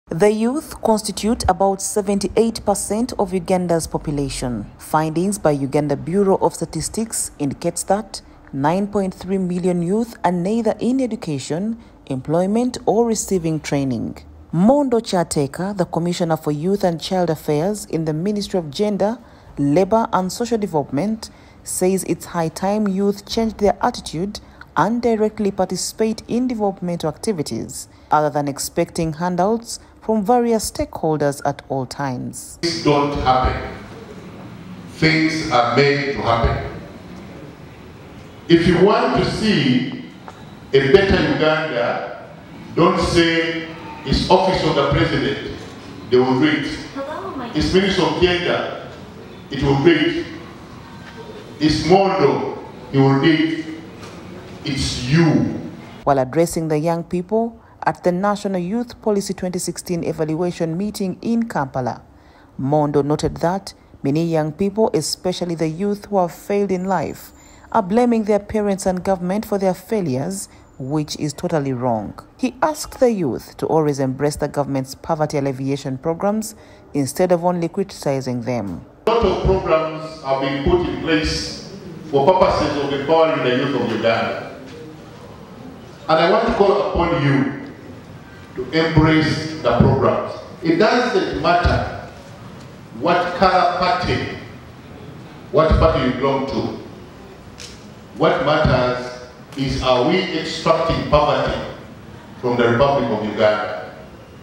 The youth constitute about 78% of Uganda's population. Findings by Uganda Bureau of Statistics indicates that 9.3 million youth are neither in education, employment or receiving training. Mondo Kyateka, the Commissioner for Youth and Child Affairs in the Ministry of Gender, Labour and Social Development, says it's high time youth change their attitude and directly participate in developmental activities, other than expecting handouts from various stakeholders at all times. Things don't happen. Things are made to happen. If you want to see a better Uganda, don't say it's office of the president, they will do it. It's Minister of Gender, it will do it. It's Mondo, he will do it. It's you. While addressing the young people at the National Youth Policy 2016 evaluation meeting in Kampala, Mondo noted that many young people, especially the youth who have failed in life, are blaming their parents and government for their failures, which is totally wrong. He asked the youth to always embrace the government's poverty alleviation programs instead of only criticizing them. A lot of programs have been put in place for purposes of empowering the youth of Uganda. And I want to call upon you to embrace the programs. It doesn't matter what color party, what party you belong to. What matters is, are we extracting poverty from the Republic of Uganda?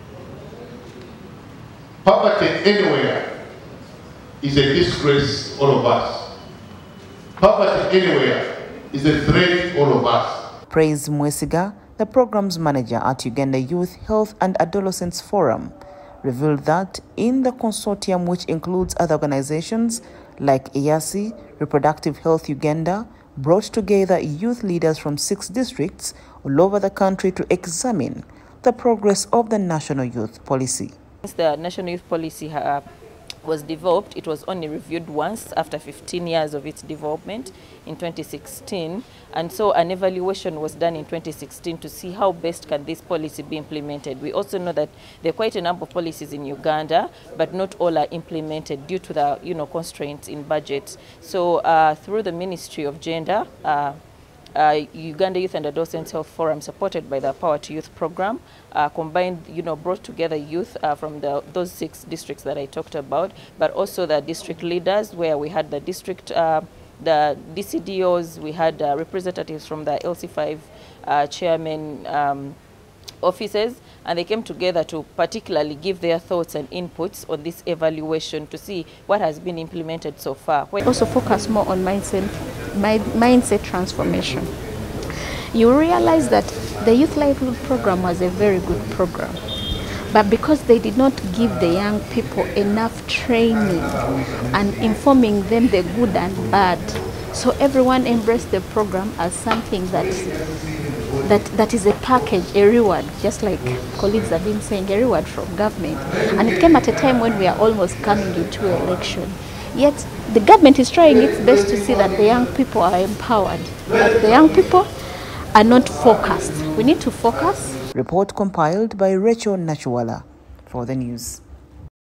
Poverty anywhere is a disgrace to all of us. Poverty anywhere is a threat to all of us. Praise Mwesiga, the programs manager at Uganda Youth Health and Adolescents Forum, revealed that in the consortium, which includes other organizations like EASI, Reproductive Health Uganda, brought together youth leaders from 6 districts all over the country to examine the progress of the National Youth Policy. Since the National Youth Policy was developed, it was only reviewed once after 15 years of its development in 2016, and so an evaluation was done in 2016 to see how best can this policy be implemented. We also know that there are quite a number of policies in Uganda, but not all are implemented due to the constraints in budget. So through the Ministry of Gender, Uganda Youth and Adolescents Health Forum, supported by the Power to Youth program, combined, brought together youth from those 6 districts that I talked about, but also the district leaders, where we had the district, the DCDOs, we had representatives from the LC5 chairman offices, and they came together to particularly give their thoughts and inputs on this evaluation to see what has been implemented so far. Also focus more on mindset transformation. You realize that the Youth Livelihood Program was a very good program, but because they did not give the young people enough training and informing them the good and bad, so everyone embraced the program as something that is a package, a reward, just like colleagues have been saying, a reward from government. And it came at a time when we are almost coming into election. Yet the government is trying its best to see that the young people are empowered, but the young people are not focused. We need to focus. Report compiled by Rachel Nachuala for the news.